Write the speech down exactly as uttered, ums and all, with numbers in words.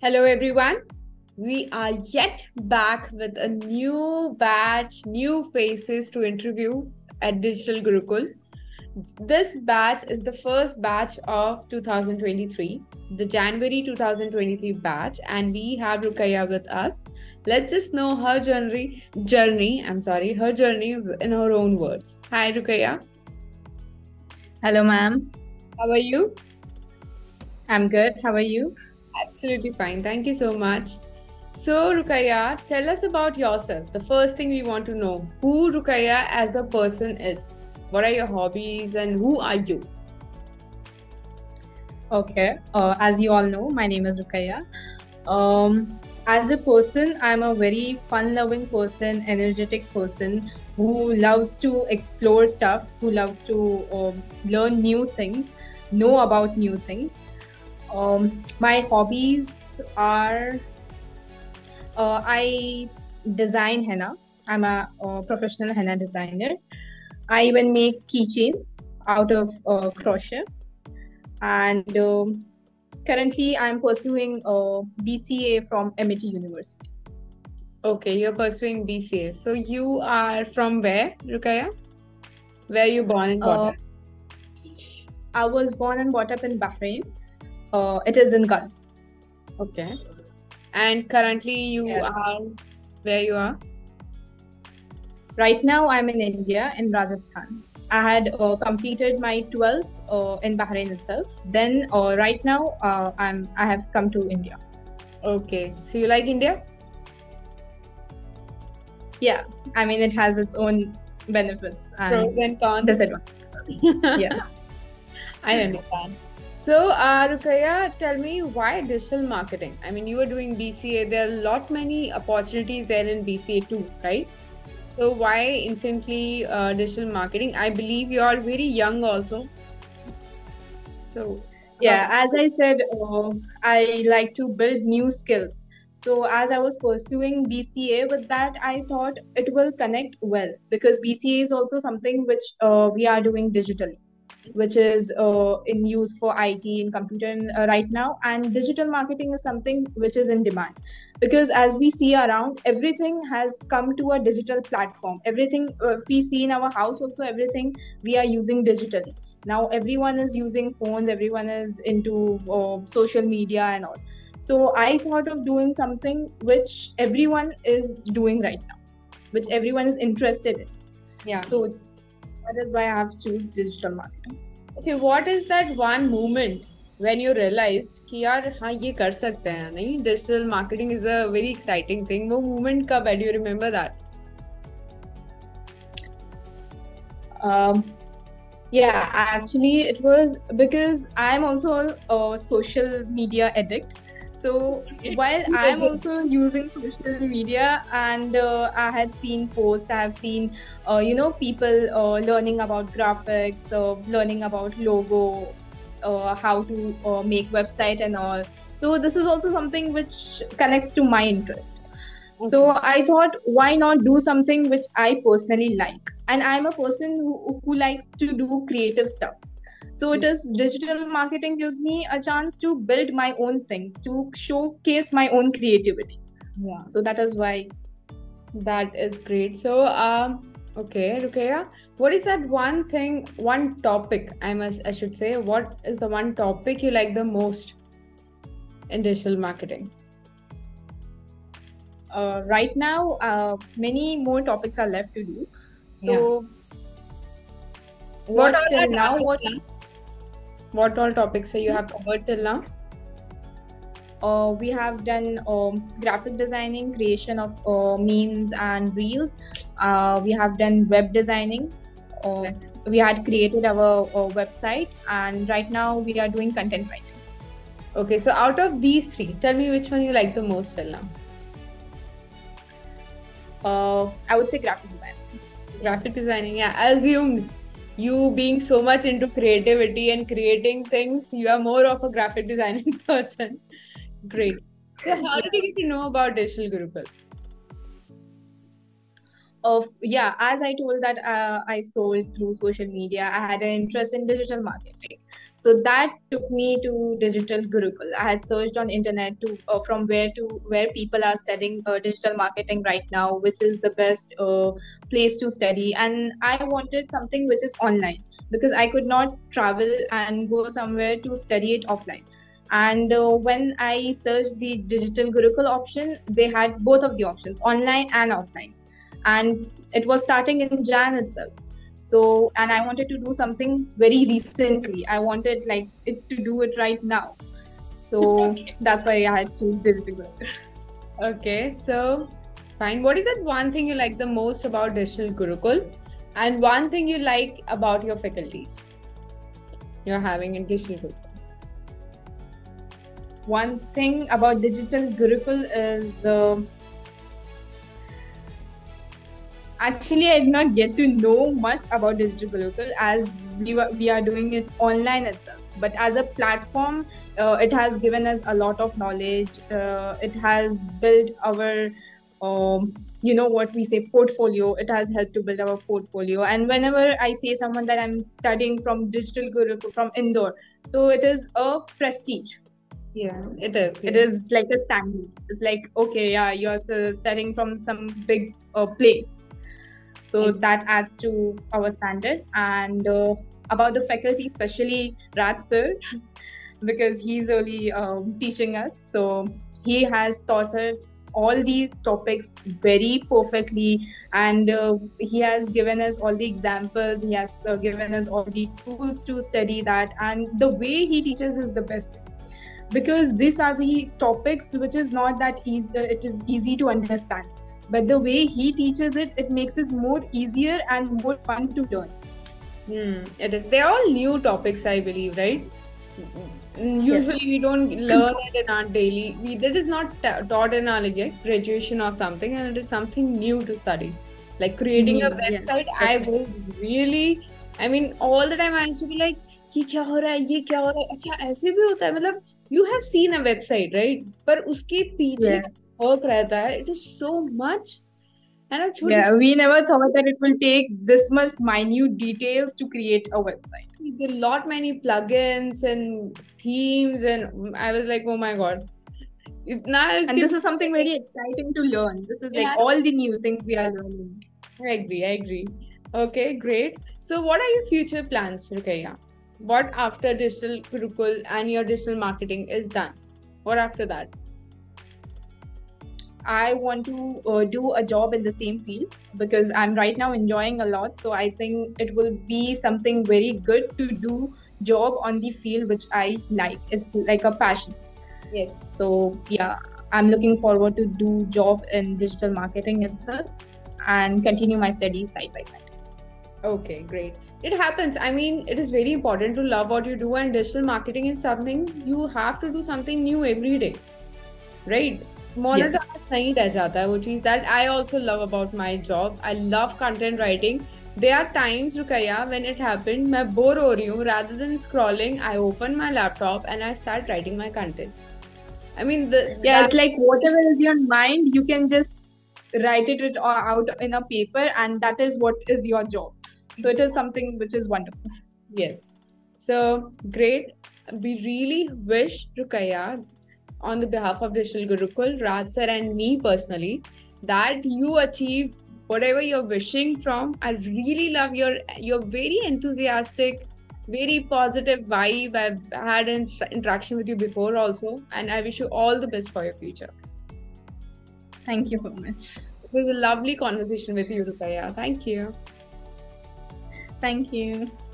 Hello, everyone. We are yet back with a new batch, new faces to interview at Digital Gurukul. This batch is the first batch of two thousand twenty-three, the January two thousand twenty-three batch, and we have Rukaya with us. Let's just know her journey, journey, I'm sorry, her journey in her own words. Hi, Rukaya. Hello, ma'am. How are you? I'm good. How are you? Absolutely fine. Thank you so much. So, Rukaya, tell us about yourself. The first thing we want to know, who Rukaya as a person is. What are your hobbies and who are you? Okay. Uh, as you all know, my name is Rukaya. Um, as a person, I'm a very fun-loving person, energetic person who loves to explore stuff, who loves to uh, learn new things, know about new things. Um, my hobbies are uh, I design henna. I'm a, uh professional henna designer. I even make keychains out of uh, crochet. And um, currently, I'm pursuing a B C A from M I T University. Okay, you're pursuing B C A. So you are from where, Rukaya? Where you born and brought Uh, up? I was born and brought up in Bahrain. Uh, it is in Gulf. Okay. And currently you Yeah. are where you are? Right now, I'm in India, in Rajasthan. I had uh, completed my twelfth uh, in Bahrain itself. Then, uh, right now, uh, I'm I have come to India. Okay. So you like India? Yeah, I mean it has its own benefits and Pros and cons. disadvantages. Yeah. I understand. So, uh, Rukaya, tell me why digital marketing? I mean, you are doing B C A. There are a lot many opportunities there in B C A too, right? So, why instantly uh, digital marketing? I believe you are very young also. So, Yeah, how- as I said, uh, I like to build new skills. So as I was pursuing B C A with that, I thought it will connect well because B C A is also something which uh, we are doing digitally, which is uh, in use for I T and computer in, uh, right now. And digital marketing is something which is in demand because as we see around, everything has come to a digital platform. Everything uh, we see in our house also, everything we are using digitally. Now everyone is using phones, everyone is into uh, social media and all. So I thought of doing something which everyone is doing right now, which everyone is interested in. yeah. So that is why I have choose digital marketing. Okay, what is that one moment when you realized कि यार हाँ ये कर सकते हैं नहीं digital marketing is a very exciting thing. वो moment कब है? Do you remember that? Um, yeah, actually, it was because I'm also a social media addict. So while I'm also using social media, and uh, I had seen posts, I have seen, uh, you know, people uh, learning about graphics, uh, learning about logo, uh, how to uh, make website and all. So this is also something which connects to my interest. So I thought, why not do something which I personally like? And I'm a person who, who likes to do creative stuff. So it is digital marketing gives me a chance to build my own things, to showcase my own creativity. Yeah. So that is why. That is great. So, um, okay, Rukaya, what is that one thing, one topic, I must, I should say, what is the one topic you like the most in digital marketing? Uh, right now, uh, many more topics are left to do. So, What what all till are now? topics What now? What all topics you have covered till now? uh, we have done um, graphic designing, creation of uh, memes and reels. Uh, we have done web designing. Uh, we had created our uh, website, and right now we are doing content writing. Okay, so out of these three, tell me which one you like the most till now. Uh, I would say graphic design. Graphic designing, yeah. I assumed you being so much into creativity and creating things, you are more of a graphic designing person. Great. So how did you get to know about Digital Gurukul? Of yeah, as I told that uh, I scrolled through social media. I had an interest in digital marketing. So that took me to Digital Gurukul. I had searched on internet to uh, from where to where people are studying uh, digital marketing right now, which is the best uh, place to study. And I wanted something which is online because I could not travel and go somewhere to study it offline. And uh, when I searched the Digital Gurukul option, they had both of the options, online and offline. And it was starting in Jan itself. So, and I wanted to do something very recently. I wanted like it to do it right now. So that's why I had to Digital Gurukul. Okay, so fine. What is that one thing you like the most about Digital Gurukul, and one thing you like about your faculties you're having in Digital Gurukul? One thing about Digital Gurukul is uh, actually I did not get to know much about Digital Gurukul as we were, we are doing it online itself. But as a platform, uh, it has given us a lot of knowledge. Uh, it has built our, um, you know what we say, portfolio. It has helped to build our portfolio. And whenever I say someone that I'm studying from Digital Gurukul from Indore, so it is a prestige. Yeah, it is. It is like a standard. It's like, okay, yeah, you're studying from some big uh, place. So mm-hmm. that adds to our standard. And uh, about the faculty, especially Raj sir, because he's only um, teaching us. So he has taught us all these topics very perfectly, and uh, he has given us all the examples. He has uh, given us all the tools to study that, and the way he teaches is the best. Because these are the topics which is not that easy, it is easy to understand. But the way he teaches it, it makes it more easier and more fun to learn. Hmm, it is. They're all new topics, I believe, right? Usually yes. we don't learn it in our daily. We, that is not taught in our like, graduation or something, and it is something new to study. Like creating mm, a website, yes, I was really, I mean, all the time I used to be like, कि क्या हो रहा है ये क्या हो रहा है अच्छा ऐसे भी होता है मतलब you have seen a website right पर उसके पीछे work रहता है it is so much and yeah we never thought that it will take this much minute details to create a website. There are a lot many plugins and themes and I was like oh my god and this is something very exciting to learn. This is like yeah. all the new things we are learning. I agree I agree okay great so what are your future plans Rukaiya? What after Digital Gurukul and your digital marketing is done? What after that? I want to uh, do a job in the same field because I'm right now enjoying a lot. So I think it will be something very good to do job on the field which I like. It's like a passion. Yes. So yeah, I'm looking forward to do job in digital marketing itself and continue my studies side by side. Okay, great. It happens. I mean, it is very important to love what you do, and digital marketing is something you have to do something new every day, right? Monotonous nahi reh jata hai wo cheez that I also love about my job. I love content writing. There are times, Rukaiya, when it happened, मैं bore हो रही हूँ. Rather than scrolling, I open my laptop and I start writing my content. I mean, the yeah, that, it's like whatever is your mind, you can just write it out in a paper, and that is what is your job. So it is something which is wonderful. Yes. So great. We really wish Rukaiya, on the behalf of Digital Gurukul, Raj sir and me personally, that you achieve whatever you're wishing from. I really love your your very enthusiastic, very positive vibe. I've had an interaction with you before also, and I wish you all the best for your future. Thank you so much. It was a lovely conversation with you, Rukaiya. Thank you. Thank you.